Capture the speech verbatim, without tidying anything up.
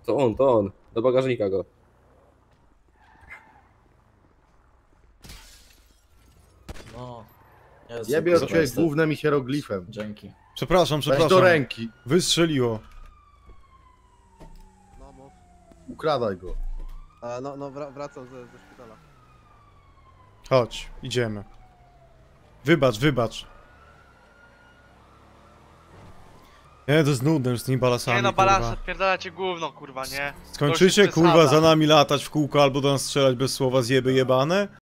To on, to on. Do bagażnika go. No. Jezu, Jebie kurwa, od ciebie jestem. głównym i hieroglifem. Dzięki. Przepraszam, Weź przepraszam. do ręki. Wystrzeliło. No mów. Ukradaj go. E, no, no wra wracam ze, ze szpitala. Chodź, idziemy. Wybacz, wybacz. Nie, to jest nudne już z tymi balasami, Nie no, kurwa. balans odpierdalacie gówno, kurwa, nie? Skończycie, To już jest kurwa, przesada. za nami latać w kółko albo do nas strzelać bez słowa zjeby jebane?